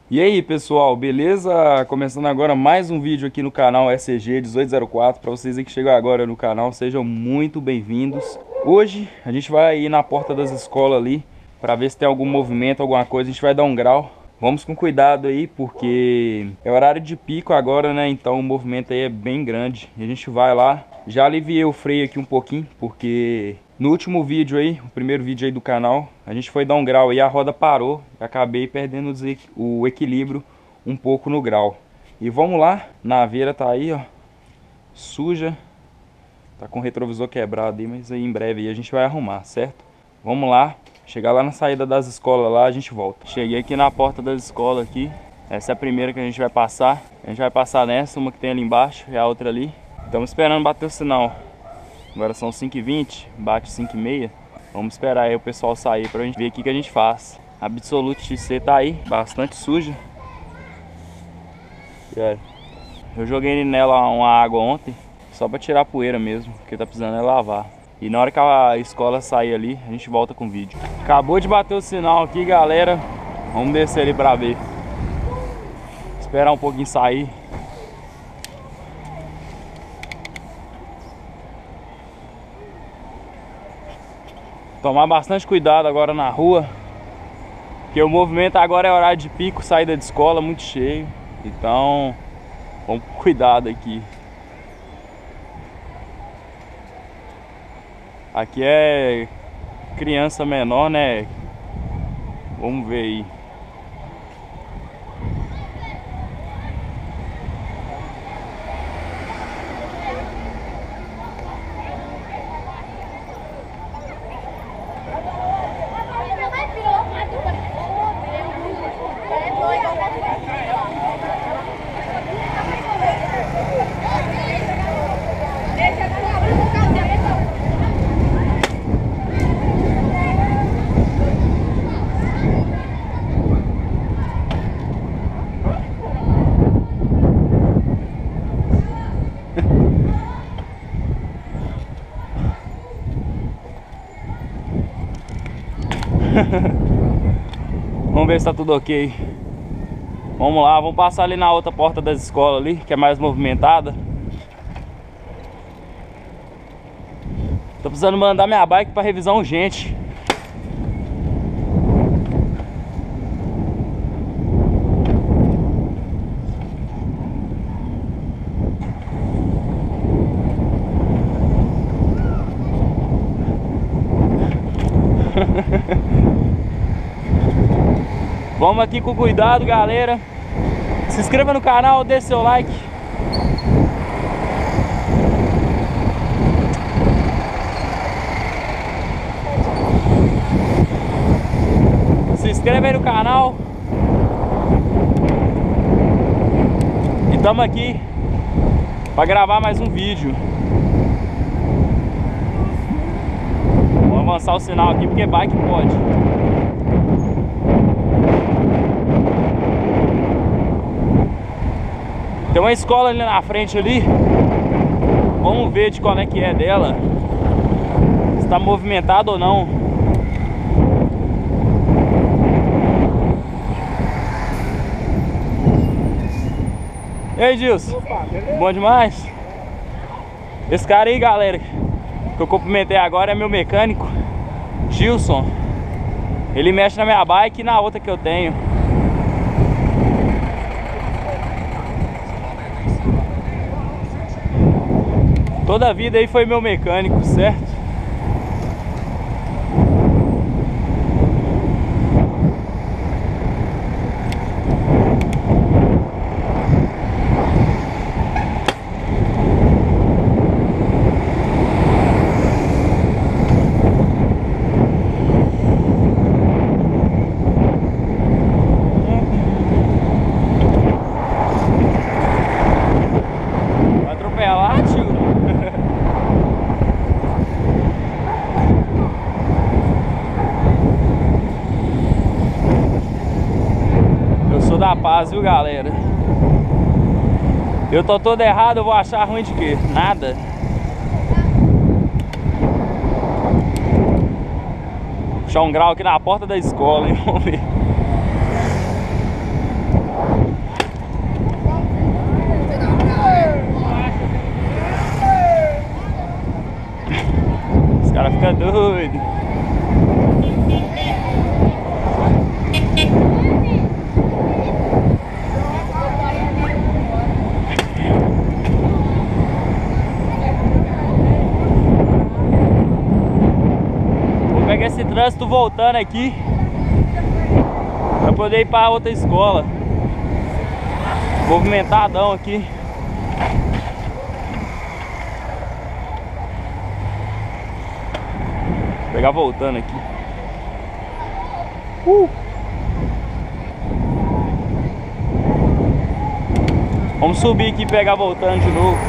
E aí pessoal, beleza? Começando agora mais um vídeo aqui no canal SCG 1804. Para vocês aí que chegam agora no canal, sejam muito bem-vindos. Hoje a gente vai ir na porta das escolas ali para ver se tem algum movimento, alguma coisa. A gente vai dar um grau. Vamos com cuidado aí porque é horário de pico agora, né? Então o movimento aí é bem grande. E a gente vai lá. Já aliviei o freio aqui um pouquinho porque no último vídeo aí, o primeiro vídeo aí do canal, a gente foi dar um grau e a roda parou. Acabei perdendo o equilíbrio um pouco no grau. E vamos lá, naveira tá aí, ó, suja. Tá com o retrovisor quebrado aí, mas aí em breve aí a gente vai arrumar, certo? Vamos lá, chegar lá na saída das escolas lá, a gente volta. Cheguei aqui na porta das escolas aqui. Essa é a primeira que a gente vai passar. A gente vai passar nessa, uma que tem ali embaixo e a outra ali. Estamos esperando bater o sinal. Agora são 5h20, bate 5h30. Vamos esperar aí o pessoal sair pra gente ver o que a gente faz. A Absolute XC tá aí, bastante suja. Eu joguei nela uma água ontem, só pra tirar a poeira mesmo, porque tá precisando é lavar. E na hora que a escola sair ali, a gente volta com o vídeo. Acabou de bater o sinal aqui, galera. Vamos descer ali pra ver. Esperar um pouquinho sair. Tomar bastante cuidado agora na rua, porque o movimento agora é horário de pico, saída de escola muito cheio. Então vamos com cuidado aqui. Aqui é criança menor, né? Vamos ver aí. Vamos ver se tá tudo ok. Vamos lá, vamos passar ali na outra porta das escolas ali, que é mais movimentada. Tô precisando mandar minha bike pra revisão urgente. Vamos aqui com cuidado, galera. Se inscreva no canal, deixe seu like. Se inscreva aí no canal. E estamos aqui para gravar mais um vídeo. Vamos avançar o sinal aqui porque bike pode. Tem uma escola ali na frente ali. Vamos ver de qual é que é dela. Se está movimentado ou não. E aí, Gilson? Opa, beleza? Bom demais? Esse cara aí, galera, que eu cumprimentei agora é meu mecânico, Gilson. Ele mexe na minha bike e na outra que eu tenho. Toda a vida aí foi meu mecânico, certo? Vai atropelar, tio? Da paz, viu, galera? Eu tô todo errado, eu vou achar ruim de quê? Nada. Puxar um grau aqui na porta da escola, hein? Vamos ver. voltando aqui pra poder ir pra outra escola. Movimentadão aqui. Vou pegar voltando aqui. Vamos subir aqui e pegar voltando de novo.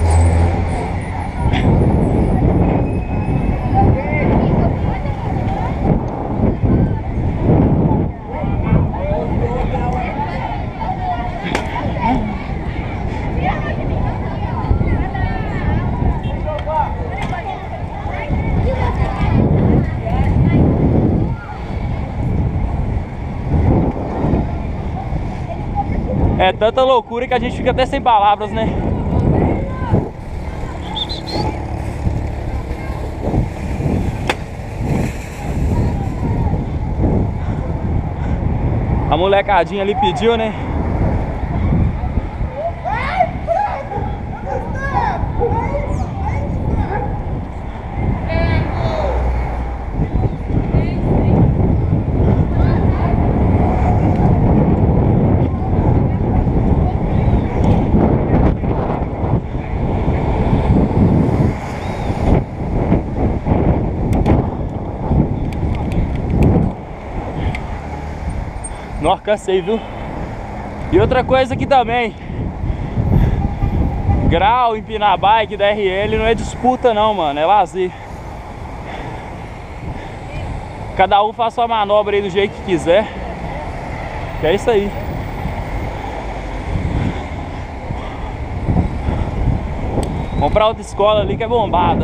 É tanta loucura que a gente fica até sem palavras, né? A molecadinha ali pediu, né? Nossa, cansei, viu? E outra coisa aqui também, grau, empinar bike da RL não é disputa não, mano, é lazer. Cada um faz sua manobra aí do jeito que quiser. Que é isso aí. Vamos pra outra escola ali que é bombada.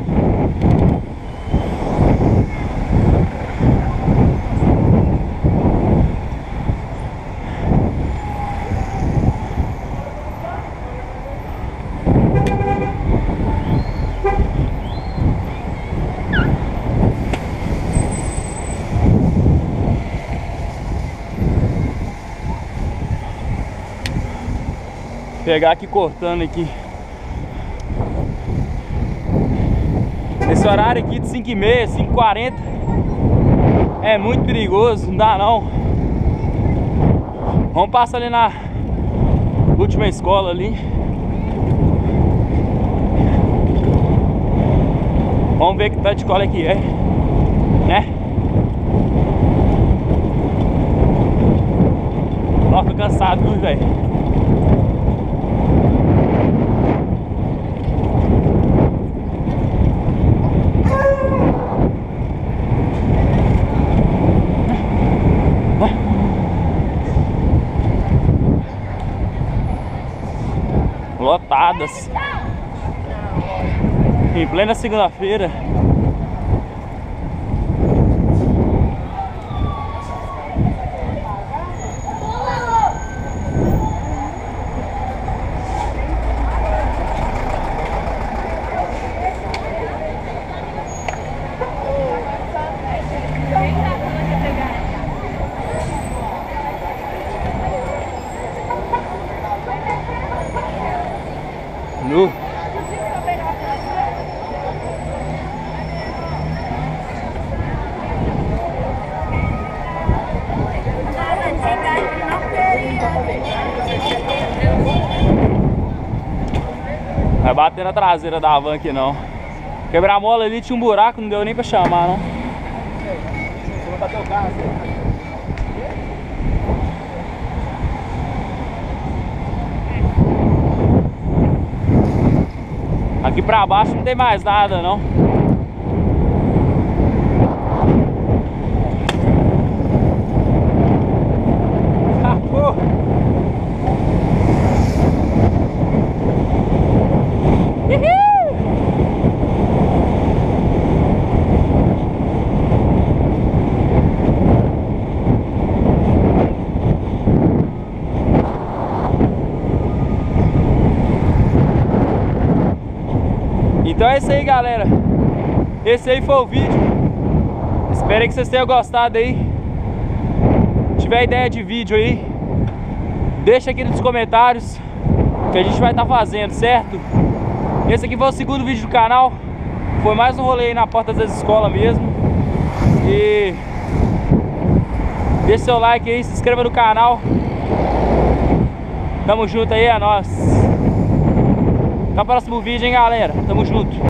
Pegar aqui cortando aqui. Esse horário aqui de 5h30, 5h40 é muito perigoso, não dá não. Vamos passar ali na última escola ali. Vamos ver que tanto de escola que é, né? Nossa, tô cansado, viu, velho? Lotadas em plena segunda-feira. Nu. Vai bater na traseira da van aqui não. Quebra-mola ali tinha um buraco, não deu nem pra chamar não. Você vai bater o carro assim. Aqui pra baixo não tem mais nada não. Ah, porra. Então é isso aí, galera. Esse aí foi o vídeo. Espero que vocês tenham gostado aí. Se tiver ideia de vídeo aí, deixa aqui nos comentários que a gente vai estar fazendo, certo? Esse aqui foi o segundo vídeo do canal. Foi mais um rolê aí na porta das escolas mesmo. E deixa seu like aí, se inscreva no canal. Tamo junto aí, é nóis. Até o próximo vídeo, hein, galera. Tamo junto.